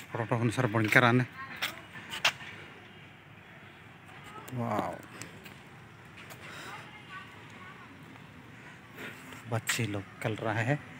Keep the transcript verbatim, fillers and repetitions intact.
Photo अनुसार बनकर आने। वाह, बच्चे लोग चल रहा है।